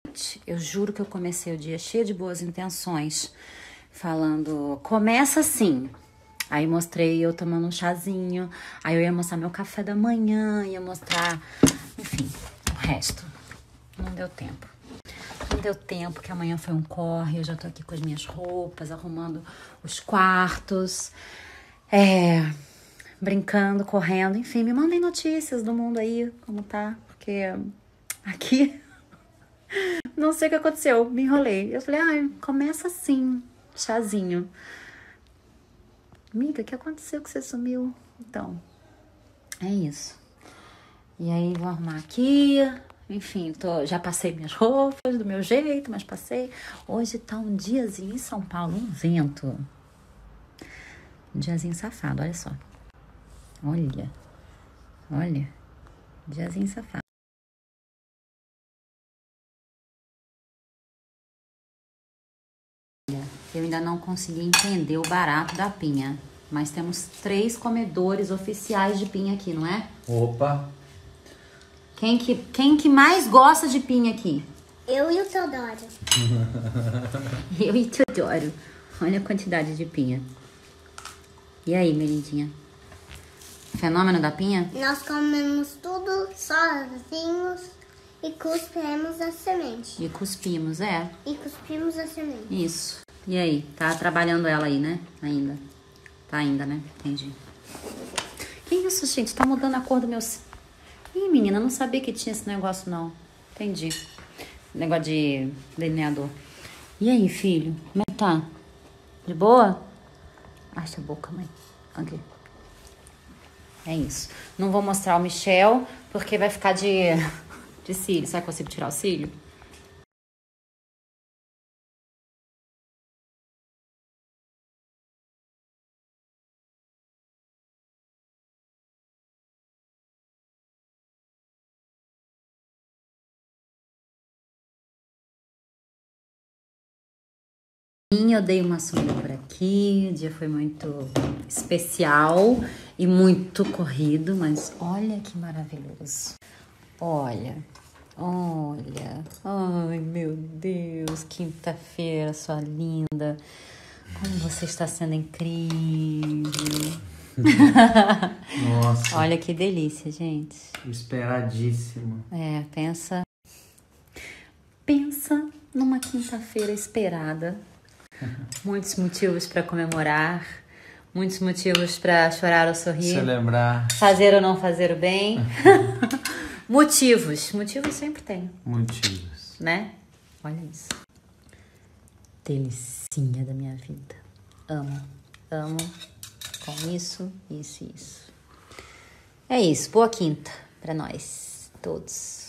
Eu juro que eu comecei o dia cheia de boas intenções, falando, começa assim. Aí mostrei eu tomando um chazinho, aí eu ia mostrar meu café da manhã, ia mostrar, enfim, o resto. Não deu tempo. Não deu tempo, que amanhã foi um corre, eu já tô aqui com as minhas roupas, arrumando os quartos, brincando, correndo, enfim, me mandem notícias do mundo aí, como tá, porque aqui não sei o que aconteceu, me enrolei. Eu falei, ai, começa assim, chazinho. Amiga, o que aconteceu que você sumiu? Então, é isso. E aí, vou arrumar aqui. Enfim, já passei minhas roupas do meu jeito, mas passei. Hoje tá um diazinho em São Paulo, um vento. Um diazinho safado, olha só. Olha. Diazinho safado. Eu ainda não consegui entender o barato da pinha. Mas temos 3 comedores oficiais de pinha aqui, não é? Opa! Quem que mais gosta de pinha aqui? Eu e o Teodoro. Eu e o Teodoro. Olha a quantidade de pinha. E aí, Merindinha? Fenômeno da pinha? Nós comemos tudo sozinhos e cuspimos a semente. E cuspimos, E cuspimos a semente. Isso. E aí? Tá trabalhando ela aí, né? Ainda. Tá ainda, né? Entendi. Que isso, gente? Tá mudando a cor do meu... Ih, menina, não sabia que tinha esse negócio, não. Entendi. Negócio de delineador. E aí, filho? Como é que tá? De boa? Acha a boca, mãe. Aqui. É isso. Não vou mostrar o Michel, porque vai ficar de cílio. Será que eu consigo tirar o cílio? Eu dei uma sumida por aqui, o dia foi muito especial e muito corrido, mas olha que maravilhoso. Olha, ai meu Deus, quinta-feira, sua linda, como você está sendo incrível. Nossa. Olha que delícia, gente. Esperadíssimo. Pensa numa quinta-feira esperada. Muitos motivos para comemorar, muitos motivos para chorar ou sorrir. Celebrar. Fazer ou não fazer o bem. Motivos sempre tem, Motivos. né? Olha isso. Delicinha da minha vida. Amo. Com isso. É isso. Boa quinta para nós todos.